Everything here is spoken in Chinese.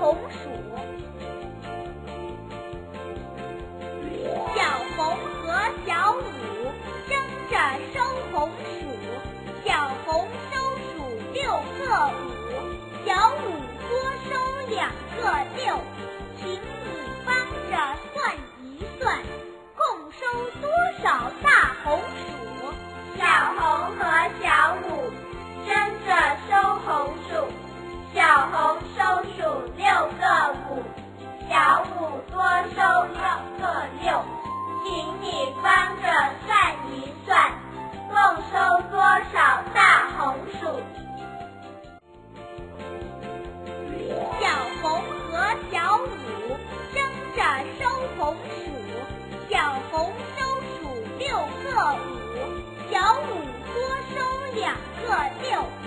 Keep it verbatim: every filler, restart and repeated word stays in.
红薯。小红和小五争着收红薯，小红收数六个五，小五多收两个六，请你帮着算一算，共收多少大红薯？ 小红和小五争着收红薯，小红收数六个五，小五多收两个六，请你帮着算一算，共收多少大红薯？ 小红和小五争着收红薯，小红收数六个五，小五多收两个六。